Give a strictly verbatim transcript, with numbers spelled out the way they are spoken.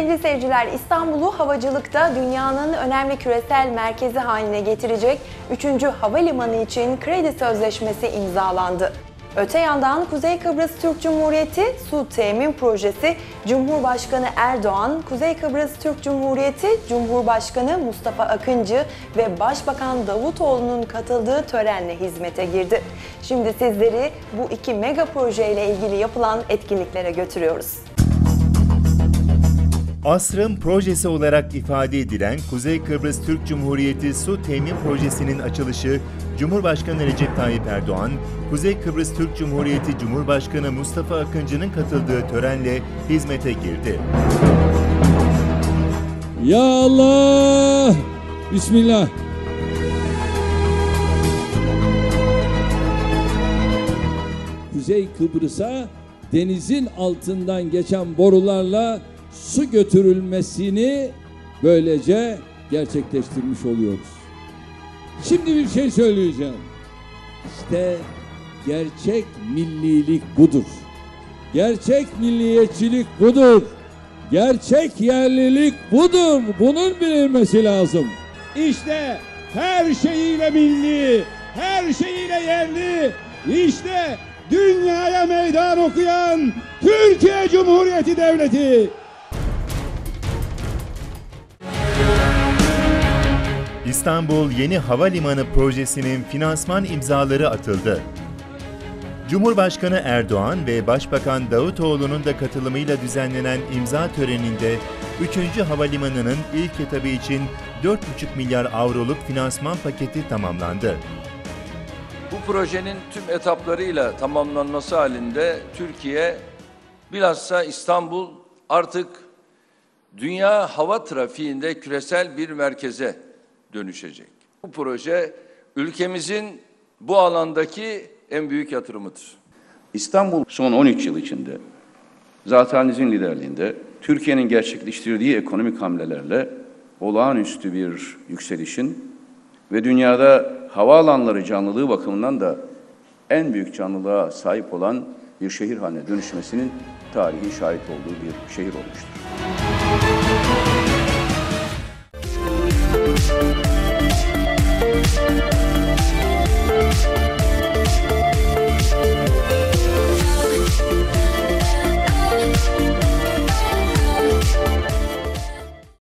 Sevgili seyirciler, İstanbul'u havacılıkta dünyanın önemli küresel merkezi haline getirecek üçüncü havalimanı için kredi sözleşmesi imzalandı. Öte yandan Kuzey Kıbrıs Türk Cumhuriyeti Su Temin Projesi, Cumhurbaşkanı Erdoğan, Kuzey Kıbrıs Türk Cumhuriyeti Cumhurbaşkanı Mustafa Akıncı ve Başbakan Davutoğlu'nun katıldığı törenle hizmete girdi. Şimdi sizleri bu iki mega projeyle ilgili yapılan etkinliklere götürüyoruz. Asrın projesi olarak ifade edilen Kuzey Kıbrıs Türk Cumhuriyeti Su Temin Projesi'nin açılışı, Cumhurbaşkanı Recep Tayyip Erdoğan, Kuzey Kıbrıs Türk Cumhuriyeti Cumhurbaşkanı Mustafa Akıncı'nın katıldığı törenle hizmete girdi. Ya Allah! Bismillah! Kuzey Kıbrıs'a denizin altından geçen borularla su götürülmesini böylece gerçekleştirmiş oluyoruz. Şimdi bir şey söyleyeceğim. İşte gerçek millilik budur. Gerçek milliyetçilik budur. Gerçek yerlilik budur. Bunun bilinmesi lazım. İşte her şeyiyle milli, her şeyiyle yerli, işte dünyaya meydan okuyan Türkiye Cumhuriyeti Devleti. İstanbul Yeni Havalimanı Projesi'nin finansman imzaları atıldı. Cumhurbaşkanı Erdoğan ve Başbakan Davutoğlu'nun da katılımıyla düzenlenen imza töreninde üçüncü havalimanının ilk etabı için dört buçuk milyar avroluk finansman paketi tamamlandı. Bu projenin tüm etaplarıyla tamamlanması halinde Türkiye, bilhassa İstanbul artık dünya hava trafiğinde küresel bir merkeze dönüşecek. Bu proje ülkemizin bu alandaki en büyük yatırımıdır. İstanbul son on üç yıl içinde zatenizin liderliğinde Türkiye'nin gerçekleştirdiği ekonomik hamlelerle olağanüstü bir yükselişin ve dünyada havaalanları canlılığı bakımından da en büyük canlılığa sahip olan bir şehir haline dönüşmesinin tarihi şahit olduğu bir şehir olmuştur.